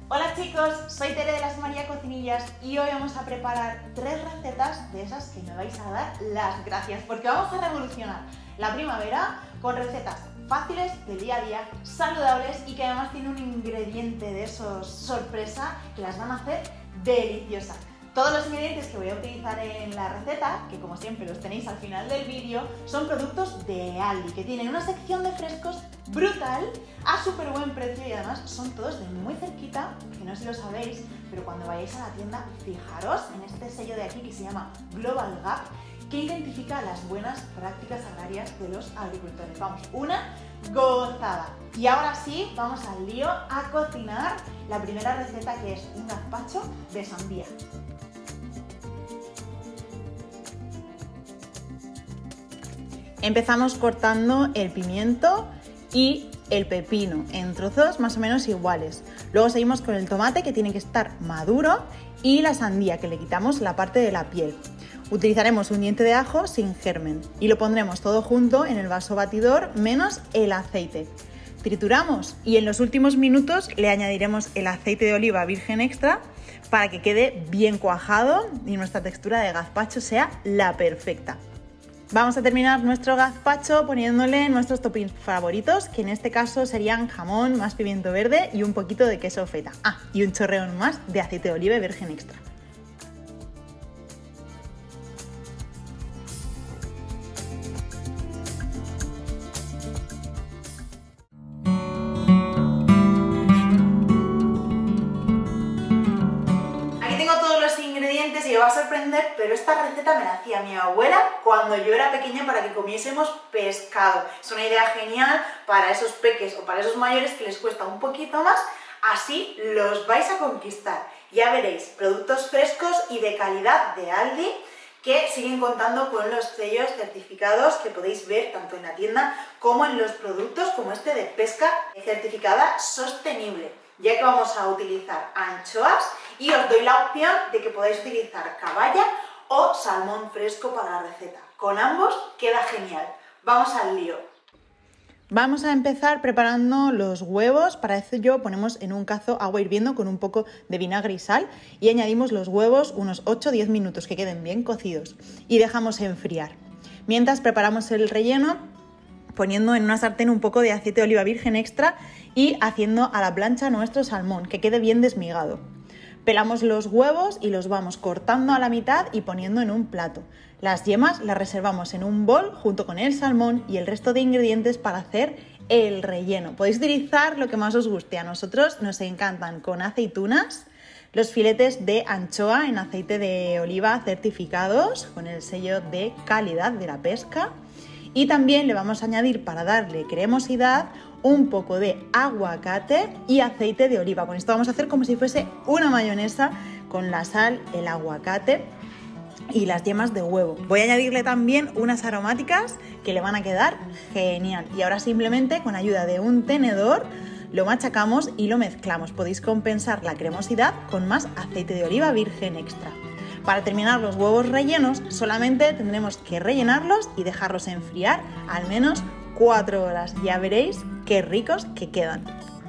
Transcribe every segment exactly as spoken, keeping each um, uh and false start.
Hola chicos, soy Tere de las María Cocinillas y hoy vamos a preparar tres recetas de esas que me vais a dar las gracias porque vamos a revolucionar la primavera con recetas fáciles del día a día, saludables y que además tienen un ingrediente de esos sorpresa que las van a hacer deliciosas. Todos los ingredientes que voy a utilizar en la receta, que como siempre los tenéis al final del vídeo, son productos de Aldi, que tienen una sección de frescos brutal, a súper buen precio y además son todos de muy cerquita, que no sé si lo sabéis, pero cuando vayáis a la tienda, fijaros en este sello de aquí que se llama Global Gap, que identifica las buenas prácticas agrarias de los agricultores. Vamos, una gozada. Y ahora sí, vamos al lío a cocinar la primera receta, que es un gazpacho de sandía. Empezamos cortando el pimiento y el pepino en trozos más o menos iguales. Luego seguimos con el tomate, que tiene que estar maduro, y la sandía, que le quitamos la parte de la piel. Utilizaremos un diente de ajo sin germen y lo pondremos todo junto en el vaso batidor menos el aceite. Trituramos y en los últimos minutos le añadiremos el aceite de oliva virgen extra para que quede bien cuajado y nuestra textura de gazpacho sea la perfecta. Vamos a terminar nuestro gazpacho poniéndole nuestros toppings favoritos, que en este caso serían jamón, más pimiento verde y un poquito de queso feta. Ah, y un chorreón más de aceite de oliva virgen extra. Y os va a sorprender, pero esta receta me la hacía mi abuela cuando yo era pequeña para que comiésemos pescado. Es una idea genial para esos peques o para esos mayores que les cuesta un poquito más, así los vais a conquistar. Ya veréis, productos frescos y de calidad de Aldi que siguen contando con los sellos certificados que podéis ver tanto en la tienda como en los productos, como este de pesca certificada sostenible, ya que vamos a utilizar anchoas y os doy la opción de que podáis utilizar caballa o salmón fresco para la receta. Con ambos queda genial. Vamos al lío. Vamos a empezar preparando los huevos. Para ello ponemos en un cazo agua hirviendo con un poco de vinagre y sal y añadimos los huevos unos ocho a diez minutos que queden bien cocidos y dejamos enfriar. Mientras preparamos el relleno, poniendo en una sartén un poco de aceite de oliva virgen extra y haciendo a la plancha nuestro salmón, que quede bien desmigado. Pelamos los huevos y los vamos cortando a la mitad y poniendo en un plato. Las yemas las reservamos en un bol junto con el salmón y el resto de ingredientes para hacer el relleno. Podéis utilizar lo que más os guste. A nosotros nos encantan con aceitunas, los filetes de anchoa en aceite de oliva certificados con el sello de calidad de la pesca. Y también le vamos a añadir, para darle cremosidad, un poco de aguacate y aceite de oliva. Con esto vamos a hacer como si fuese una mayonesa con la sal, el aguacate y las yemas de huevo. Voy a añadirle también unas aromáticas que le van a quedar genial. Y ahora simplemente con ayuda de un tenedor lo machacamos y lo mezclamos. Podéis compensar la cremosidad con más aceite de oliva virgen extra. Para terminar los huevos rellenos, solamente tendremos que rellenarlos y dejarlos enfriar al menos cuatro horas. Ya veréis qué ricos que quedan.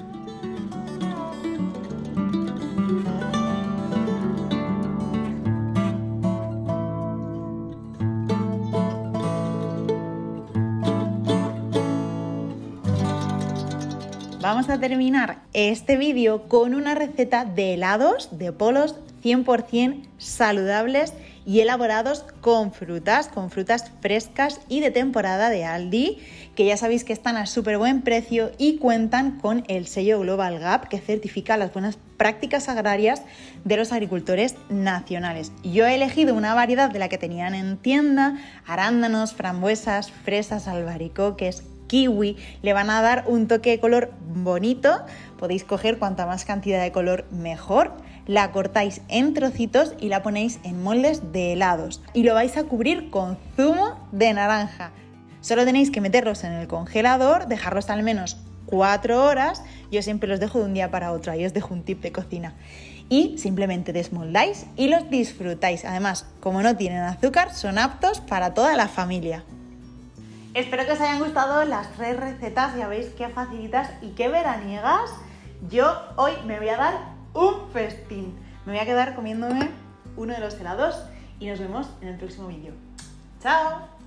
Vamos a terminar este vídeo con una receta de helados de polos cien por cien saludables y elaborados con frutas, con frutas frescas y de temporada de Aldi, que ya sabéis que están a súper buen precio y cuentan con el sello Global Gap, que certifica las buenas prácticas agrarias de los agricultores nacionales. Yo he elegido una variedad de la que tenían en tienda: arándanos, frambuesas, fresas, albaricoques, kiwi. Le van a dar un toque de color bonito. Podéis coger cuanta más cantidad de color mejor. La cortáis en trocitos y la ponéis en moldes de helados y lo vais a cubrir con zumo de naranja. Solo tenéis que meterlos en el congelador, dejarlos al menos cuatro horas. Yo siempre los dejo de un día para otro, ahí os dejo un tip de cocina. Y simplemente desmoldáis y los disfrutáis. Además, como no tienen azúcar, son aptos para toda la familia. Espero que os hayan gustado las tres recetas, ya veis qué facilitas y qué veraniegas. Yo hoy me voy a dar un festín. Me voy a quedar comiéndome uno de los helados y nos vemos en el próximo vídeo. ¡Chao!